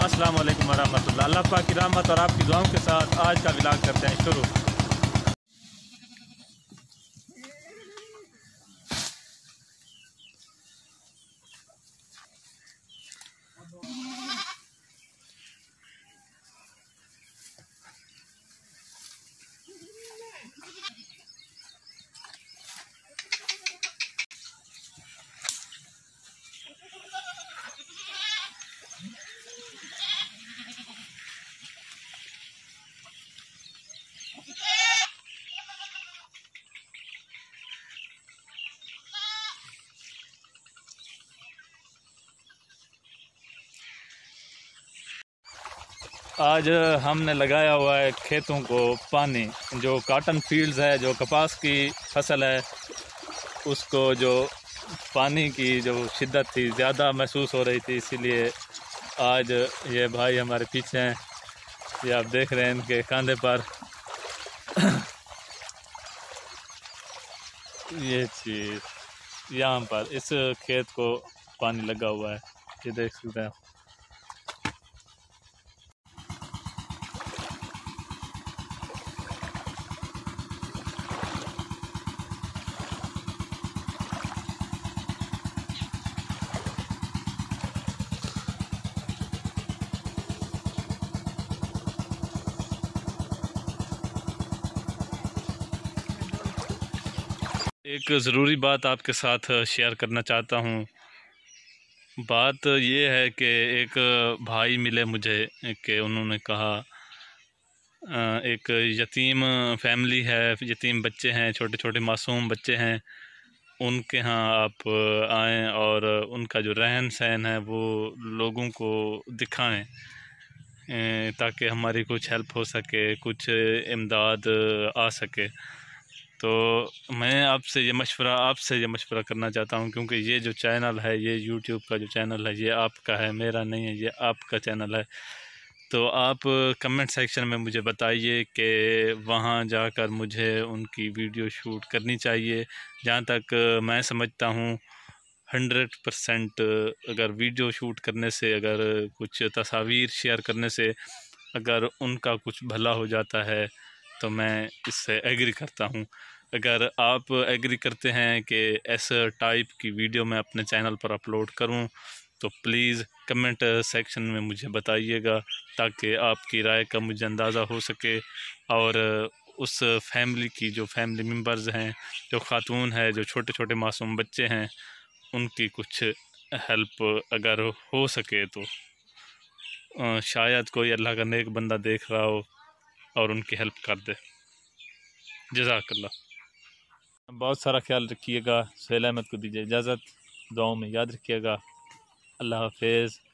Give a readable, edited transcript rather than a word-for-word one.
अस्सलाम वालेकुम वरहमतुल्लाह। अल्लाह पाक की रहमत और आपकी दुआओं के साथ आज का व्लॉग करते हैं शुरू। आज हमने लगाया हुआ है खेतों को पानी। जो कॉटन फील्ड्स है, जो कपास की फसल है, उसको जो पानी की जो शिद्दत थी ज़्यादा महसूस हो रही थी, इसीलिए आज ये भाई हमारे पीछे हैं, ये आप देख रहे हैं इनके कंधे पर ये चीज़ यहाँ पर इस खेत को पानी लगा हुआ है, ये देख सकते हैं। एक ज़रूरी बात आपके साथ शेयर करना चाहता हूँ। बात ये है कि एक भाई मिले मुझे कि उन्होंने कहा एक यतीम फैमिली है, यतीम बच्चे हैं, छोटे छोटे मासूम बच्चे हैं, उनके यहाँ आप आएँ और उनका जो रहन सहन है वो लोगों को दिखाएं, ताकि हमारी कुछ हेल्प हो सके, कुछ इमदाद आ सके। तो मैं आपसे ये मशवरा करना चाहता हूँ, क्योंकि ये जो चैनल है, ये यूट्यूब का जो चैनल है, ये आपका है, मेरा नहीं है, ये आपका चैनल है। तो आप कमेंट सेक्शन में मुझे बताइए कि वहाँ जाकर मुझे उनकी वीडियो शूट करनी चाहिए। जहाँ तक मैं समझता हूँ 100% अगर वीडियो शूट करने से, अगर कुछ तस्वीर शेयर करने से अगर उनका कुछ भला हो जाता है तो मैं इससे एग्री करता हूँ। अगर आप एग्री करते हैं कि ऐसा टाइप की वीडियो मैं अपने चैनल पर अपलोड करूँ तो प्लीज़ कमेंट सेक्शन में मुझे बताइएगा, ताकि आपकी राय का मुझे अंदाज़ा हो सके। और उस फैमिली की जो फैमिली मेम्बर्स हैं, जो ख़ातून है, जो छोटे छोटे मासूम बच्चे हैं, उनकी कुछ हेल्प अगर हो सके तो शायद कोई अल्लाह का नेक बंदा देख रहा हो और उनकी हेल्प कर दे। जज़ाकल्लाह। बहुत सारा ख्याल रखिएगा। सुहेल अहमद को दीजिए इजाज़त। दुआओं में याद रखिएगा। अल्लाह हाफ़िज़।